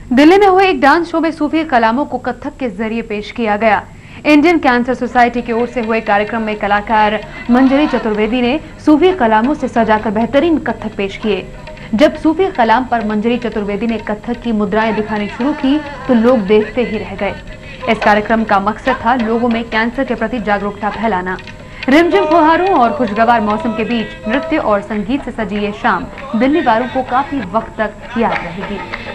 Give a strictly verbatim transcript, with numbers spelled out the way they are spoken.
दिल्ली में हुए एक डांस शो में सूफी कलामों को कथक के जरिए पेश किया गया। इंडियन कैंसर सोसाइटी की ओर से हुए कार्यक्रम में कलाकार मंजरी चतुर्वेदी ने सूफी कलामों से सजाकर बेहतरीन कथक पेश किए। जब सूफी कलाम पर मंजरी चतुर्वेदी ने कथक की मुद्राएं दिखानी शुरू की तो लोग देखते ही रह गए। इस कार्यक्रम का मकसद था लोगों में कैंसर के प्रति जागरूकता फैलाना। रिमझिम फुहारों और खुशगवार मौसम के बीच नृत्य और संगीत से सजी ये शाम दिल्ली वालों को काफी वक्त तक याद रहेगी।